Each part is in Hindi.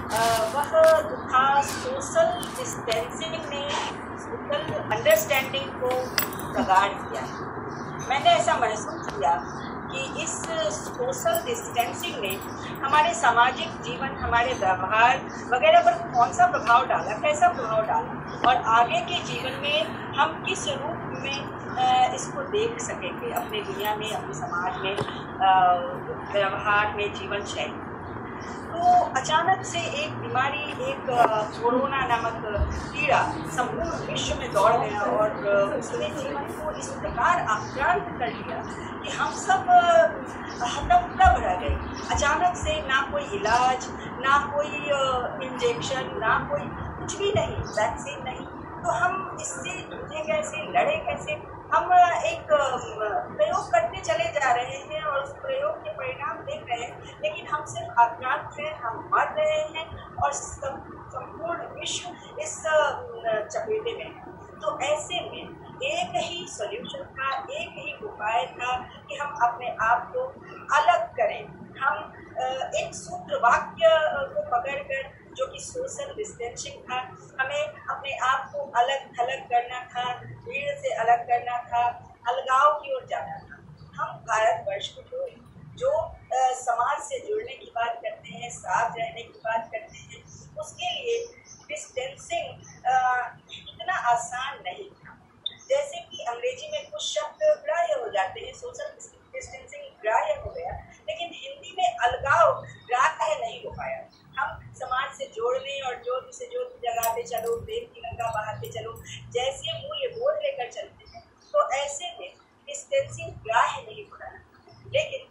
वह था सोशल डिस्टेंसिंग ने सोशल अंडरस्टैंडिंग को प्रगाढ़ किया। मैंने ऐसा महसूस किया कि इस सोशल डिस्टेंसिंग ने हमारे सामाजिक जीवन, हमारे व्यवहार वगैरह पर कौन सा प्रभाव डाला, कैसा प्रभाव डाला, और आगे के जीवन में हम किस रूप में इसको देख सकेंगे अपने दुनिया में, अपने समाज में, व्यवहार में, जीवन शैली। तो अचानक से एक बीमारी, एक कोरोना नामक कीड़ा संपूर्ण विश्व में दौड़ गया और उसने जीवन को इस प्रकार आक्रांत कर लिया कि हम सब हतप्रभ रह गए। अचानक से ना कोई इलाज, ना कोई इंजेक्शन, ना कोई कुछ भी नहीं, वैक्सीन नहीं। तो हम इससे जूझे कैसे, लड़े कैसे? हम एक प्रयोग करते चले जा रहे हैं और उस प्रयोग के परिणाम देख रहे हैं, लेकिन हम सिर्फ आक्रांत हैं, हम मर रहे हैं और संपूर्ण विश्व इस चपेटे में है। तो ऐसे में एक ही सॉल्यूशन था, एक ही उपाय था कि हम अपने आप को अलग करें। हम एक सूत्र वाक्य को पकड़कर, जो कि सोशल डिस्टेंसिंग था, हमें अपने आप को अलग थलग करना था, भीड़ से अलग करना था, अलगाव की ओर जाना था। हम भारतवर्ष के जो समाज से जुड़ने की बात करते हैं, साथ रहने की बात करते हैं, उसके लिए डिस्टेंसिंग इतना आसान नहीं था। जैसे कि अंग्रेजी में कुछ शब्द ग्राह्य हो जाते हैं, सोशल डिस्टेंसिंग ग्राह्य हो गया, लेकिन हिंदी में अलगाव ग्राह्य नहीं हो पाया। हम समाज से जोड़ने और ज्योति से ज्योति जगाते चलो, प्रेम की गंगा बहाते चलो जैसे मूल्य बोध लेकर चलते हैं, तो ऐसे में डिस्टेंसिंग ग्राह्य नहीं हो रहा। लेकिन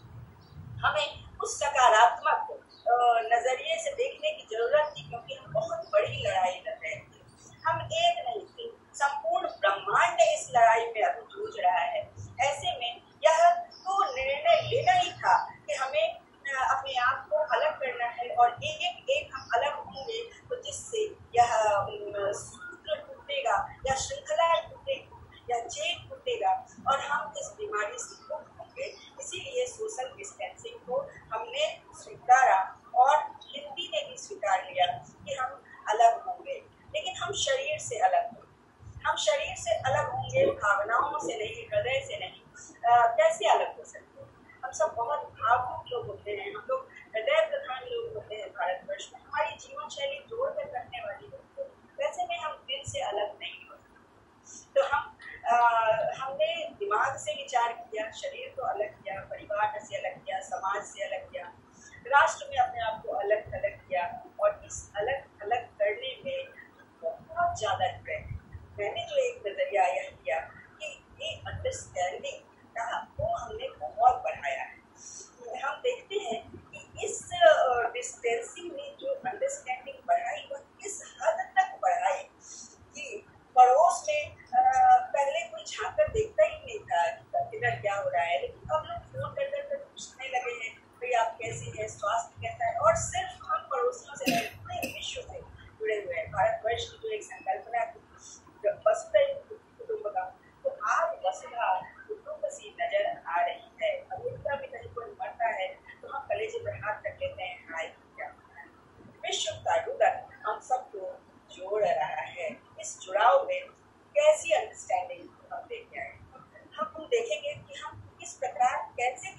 हमें उस सकारात्मक नजरिए से देखने की जरूरत थी, क्योंकि हम बहुत बड़ी लड़ाई लड़ रहे थे। हम एक नहीं थे, संपूर्ण ब्रह्मांड इस लड़ाई में अभी जूझ रहा है। ऐसे में यह तो निर्णय लेना ही था कि हमें अपने आप को अलग करना है, और एक एक हम अलग होंगे तो जिससे यह सूत्र टूटेगा, या श्रृंखला टूटेगी, या चेन टूटेगा और हम इस बीमारी से मुक्त होंगे। इसीलिए सोशल डिस्टेंसिंग को हमने स्वीकारा और हिंदी ने भी स्वीकार लिया कि हम अलग होंगे, लेकिन हम शरीर से अलग होंगे। हम शरीर से अलग होंगे, भावनाओं से नहीं, हृदय से नहीं। कैसे अलग हो सकते हैं? हम सब बहुत भावुक लोग होते हैं, हम लोग हृदय प्रधान लोग होते हैं भारतवर्ष में। हमारी जीवन शैली जोड़ कर रखने वाली होती है, वैसे में हम दिल से अलग नहीं हो सकते। तो हमने दिमाग से विचार किया, शरीर को अलग किया, परिवार से अलग किया, समाज से अलग किया, राष्ट्र में अपने आप को अलग थलग किया, और इस अलग थलग करने में बहुत ज्यादा जुड़े। मैंने जो एक नजरिया यह किया कि ये अंडरस्टैंडिंग को हमने बहुत बढ़ाया है। हम देखते हैं कि इस डिस्टेंसिंग ने जो अंडरस्टैंडिंग बढ़ाई, वह किस हद तक बढ़ाई कि पड़ोस में पहले कोई झांककर देखता ही नहीं था किधर क्या हो रहा है, लेकिन अब लोग फोन कर पूछने लगे हैं, भाई आप कैसे हैं, स्वास्थ्य कैसा है। और सिर्फ हम पड़ोसियों से नहीं, पूरे विश्व से जुड़े हुए हैं। भारतवर्ष की जो एक संकल्पना थी वसुधैव कुटुंबकम, तो आज वसुधा कुटुंबसी नजर आ रही है। अमेरिका में कहीं कोई मरता है तो हम कलेजे पर हाथ रख लेते हैं, हाय क्या। विश्व का रुदन हम सबको जोड़ रहा है। इस जुड़ाव में कैसी अंडरस्टैंडिंग हम लेके आए, हम देखेंगे कि हम किस प्रकार कैसे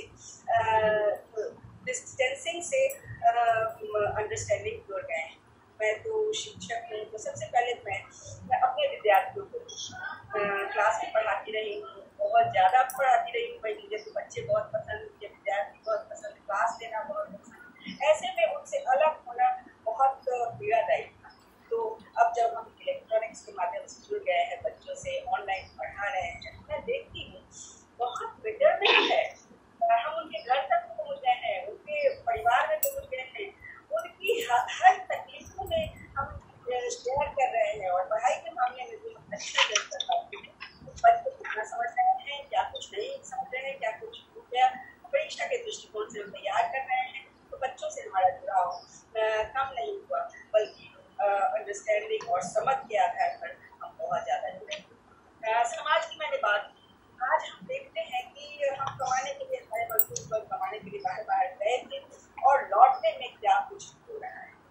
डिस्टेंसिंग से अंडरस्टैंडिंग जुड़ गए हैं। मैं तो शिक्षक हूँ, तो सबसे पहले मैं अपने विद्यार्थियों को क्लास में पढ़ाती रही हूँ, बहुत ज़्यादा पढ़ाती रही हूँ। भाई मुझे तो बच्चे बहुत पसंद, मुझे विद्यार्थी बहुत पसंद, क्लास लेना बहुत पसंद। ऐसे में उनसे अलग होना बहुत पीड़ादायी था। तो अब जब हम इलेक्ट्रॉनिक्स के माध्यम से जुड़ गए हैं, बच्चों से ऑनलाइन पढ़ा रहे हैं, मैं देखती हूँ बहुत बेटरमेंट है। हम उनके घर तक पहुँच गए हैं, उनके परिवार में पहुँच गए हैं, उनकी हर तकलीफों में हम शेयर कर रहे हैं, और पढ़ाई के मामले में भी हम अच्छे से कर पाते हैं। बच्चे कितना समझ रहे हैं, क्या कुछ नहीं समझ रहे हैं, क्या कुछ हो गया, परीक्षा के दृष्टिकोण से तैयार कर रहे हैं। तो बच्चों से हमारा जुड़ाव कम नहीं हुआ, बल्कि अंडरस्टैंडिंग और समझ के आधार पर हम बहुत ज़्यादा जुड़े। समाज की मैंने बात की। आज हम देखते हैं कि हम कमाने के लिए, हमारे मजदूर लोग कमाने के लिए बाहर गए थे, और लौटने में क्या कुछ हो रहा है।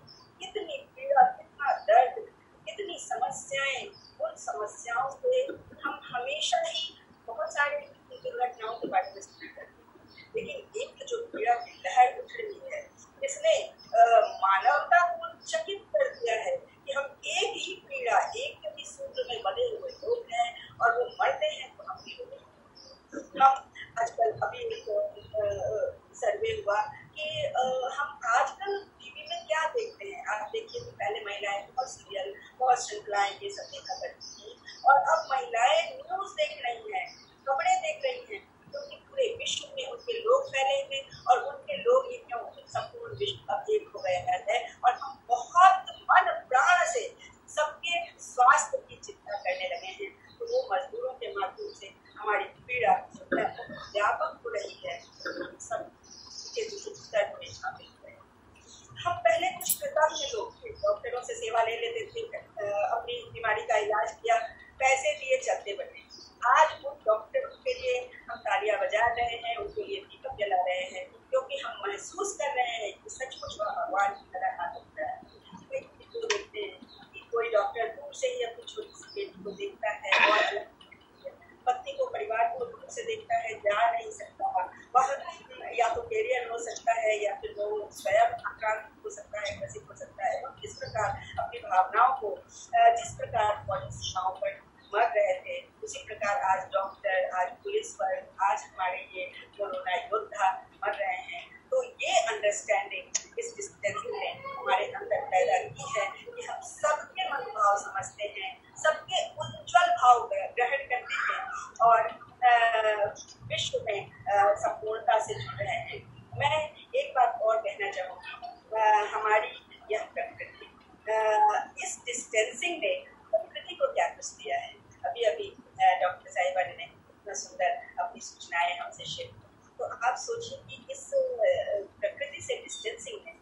देखिए तो पहले महिलाएं बहुत सीरियल, बहुत श्रृंखलाएं ये सब देखा करती थी, और अब महिलाएं न्यूज देख रही हैं, खबरें देख रही हैं, क्योंकि पूरे विश्व में उनके लोग फैले हुए और उनके लोग ही क्यों संपूर्ण विश्व अब एक हो गया है, और हम बहुत मन प्राण से सबके स्वास्थ्य की चिंता करने लगे हैं। तो वो मजदूरों के माध्यम से हमारी पीड़ा व्यापक हो रही है, सब के स्तर में शामिल है। हम पहले कुछ कृतज्ञ लोग थे, डॉक्टरों से सेवा ले लेते थे, अपनी बीमारी का इलाज किया, पैसे दिए, चलते बने। आज उन डॉक्टरों के लिए हम तालियां बजा रहे हैं, उनके लिए दीपक जला रहे हैं, क्योंकि हम महसूस कर रहे हैं कि सचमुच भगवान की तरह हाथ उठता है। को देखते हैं कि कोई डॉक्टर दूर से ही अपनी छोटी सी बेटी को देखता है और पत्नी को, परिवार को दूर से देखता है, जा नहीं सकता, वह या तो कैरियर हो सकता है या फिर वो स्वयं आक्रांत हो सकता है, ग्रसित हो सकता है। और इस प्रकार अपनी भावनाओं को, जिस प्रकार सीमाओं पर मर रहे थे, उसी प्रकार आज डॉक्टर, आज पुलिस वर्ग, आज हमारे ये कोरोना योद्धा मर रहे हैं। तो ये अंडरस्टैंडिंग इस डिस्टेंसिंग ने हमारे अंदर पैदा की है कि हम सबके मनोभाव समझते हैं, सबके उज्जवल भाव ग्रहण करते हैं और विश्व में संपूर्णता से जुड़ रहे हैं। मैं एक बात और कहना चाहूँगी, हमारी यह प्रकृति, इस डिस्टेंसिंग ने प्रकृति को क्या कुछ दिया है। अभी अभी डॉक्टर साहिबा ने इतना सुंदर अपनी सूचनाएं हमसे शेयर की, तो आप सोचिए कि इस प्रकृति से डिस्टेंसिंग ने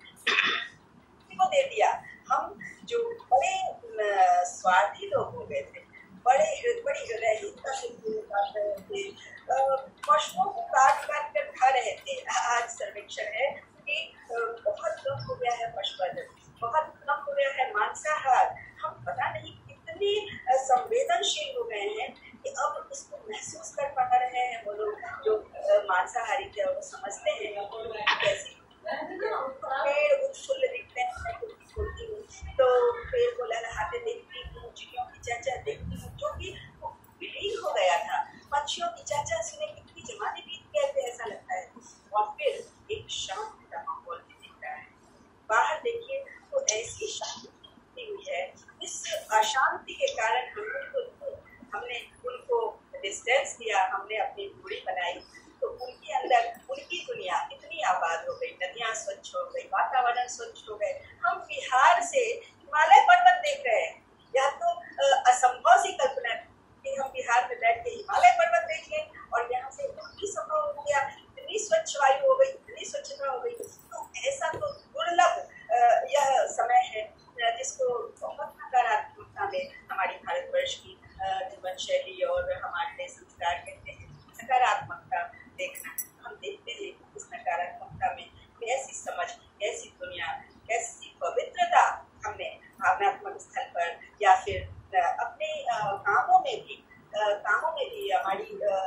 को दे दिया। हम जो बड़े स्वार्थी लोग हो गए थे, बड़ी हृदयहीनता से बात रहे थे, पशुओं को काट कर खा रहे थे। आज सर्वेक्षण है कि बहुत कम हो गया है पशुवध, बहुत कम हो गया है मांसाहार। हम पता नहीं कितनी संवेदनशील हो गए हैं कि अब इसको महसूस कर पा रहे हैं। वो लोग जो मांसाहारी थे वो समझते हैं कैसी पेड़ उत्फुल्ल दिखते हैं, तो पेड़ को लहलहाते देखती हूँ, चिड़ियों की चहचह देखती हूँ, जो कि विलीन हो गया था। पक्षियों की चहचह सुने कितनी जमाने बीत गए थे ऐसा लगता है। और फिर एक शांति का माहौल भी दिख रहा है। बाहर देखिए तो ऐसी शांति हुई है। इस अशांति के कारण हमने उनको डिस्टेंस दिया, हमने अपनी दूरी बनाई, तो उनके अंदर उनकी दुनिया इतनी आबाद हो गई, नदियाँ स्वच्छ हो गई, वातावरण स्वच्छ हो गए। हम बिहार से हिमालय पर्वत देख रहे हैं। यह तो असंभव सी कल्पना कि हम बिहार में बैठ के हिमालय पर्वत देख लें, और यहाँ से इतनी संभव हो गया, इतनी स्वच्छ वायु हो गई, इतनी स्वच्छता हो गई। तो ऐसा तो दुर्लभ यह समय है जिसको बहुत नकारात्मकता में हमारी भारतवर्ष की जीवन शैली और हमारे संस्कार कहते हैं नकारात्मकता देखना। हम देखते हैं इस नकारात्मकता में कैसी समझ, कैसी दुनिया, कैसी पवित्रता हमने भावनात्मक स्तर पर या फिर अपने कामों में भी हमारी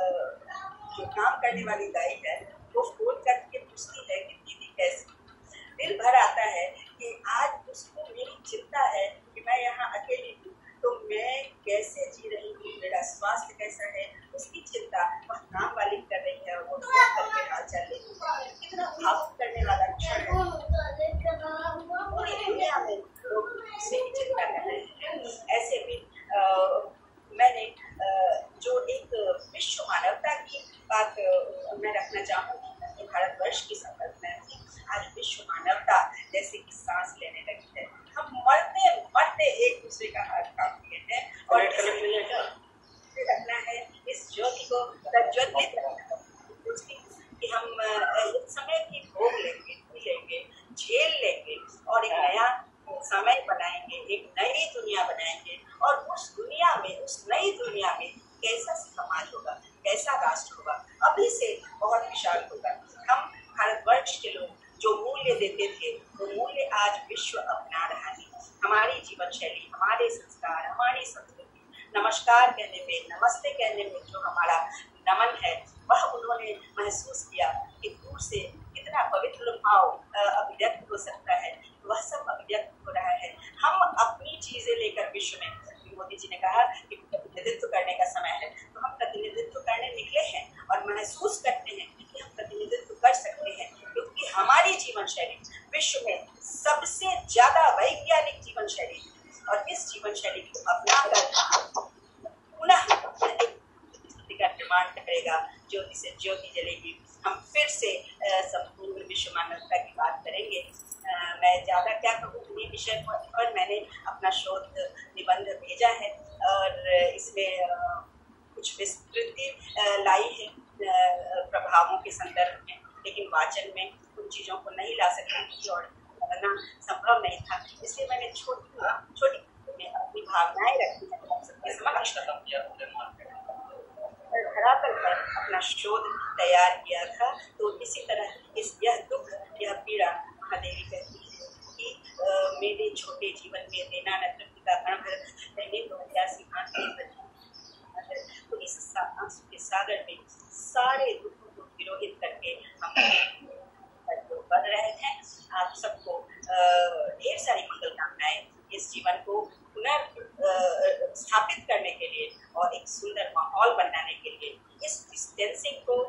जो काम करने वाली दाई है वो फोन करके पूछती है कि दीदी कैसी। दिल भर आता है कि आज उसको मेरी चिंता है कि मैं यहाँ अकेली हूँ, तो मैं कैसे जी रही हूँ, मेरा स्वास्थ्य कैसा है, उसकी चिंता वह काम वाली कर रही है और वो फोन करके हाल चाल ले रही है। कितना भावुक करने वाला क्षण है। पूरी दुनिया में लोग उससे ही चिंता कर रहे हैं। ऐसे भी मैंने जो एक विश्व मानवता की बात मैं रखना चाहूँगी कि भारतवर्ष की संकल्पना थी, आज विश्व मानवता जैसे कि सांस लेने लगी है। हम मरते एक दूसरे का हाथ काटते हैं और रखना है इस ज्योति को प्रज्वलित रखना है कि हम इस समय की भोग लेंगे, पी लेंगे, झेल लेंगे और एक नया समय बनाएंगे, एक नई दुनिया बनाएंगे। और उस नई दुनिया में कैसा समाज होगा, कैसा राष्ट्र होगा, अभी से बहुत विशाल होगा। हम भारतवर्ष के लोग जो मूल्य देते थे वो मूल्य आज विश्व अपना रहा है। हमारी जीवन शैली, हमारे संस्कार, हमारी संस्कृति, नमस्कार कहने में, नमस्ते कहने में जो हमारा नमन है वह उन्होंने महसूस किया कि दूर से कितना पवित्र भाव अभिव्यक्त हो सकता है, वह सब अभिव्यक्त हो रहा है। हम अपनी चीजें लेकर विश्व में, मोदी जी ने कहा कि प्रतिनिधित्व करने का समय है, तो हम प्रतिनिधित्व करने निकले हैं और महसूस करते हैं कि हम प्रतिनिधित्व कर सकते हैं, क्योंकि हमारी जीवन शैली विश्व में सबसे ज्यादा वैज्ञानिक जीवन शैली है और इस जीवन शैली को अपनाकर पुनः का निर्माण करेगा, ज्योति से ज्योति जलेगी। हम फिर से संपूर्ण विश्व मानवता की बात करेंगे। मैं ज्यादा क्या कहूँ इस विषय पर, मैंने अपना शोध निबंध भेजा है और इसमें कुछ विस्तृति लाई है प्रभावों के संदर्भ में, लेकिन वाचन में उन चीजों को नहीं ला सकती और करना संभव नहीं था, इसलिए मैंने छोटी अपनी भावनाएं रखी है सबके समक्ष धरातल पर अपना शोध तैयार किया था। तो इसी तरह यह दुख, यह पीड़ा महादेवी कहती है कि मेरे छोटे जीवन में देना न तृप्ति का कण भर मैंने तो ऐसी आंखें, तो इस आंसू के सागर में सारे दुखों को विरोहित करके हम बढ़ रहे हैं। आप सबको ढेर सारी मंगल कामनाएं इस जीवन को पुनर्स्थापित करने के लिए और एक सुंदर माहौल बनाने के लिए, इस डिस्टेंसिंग को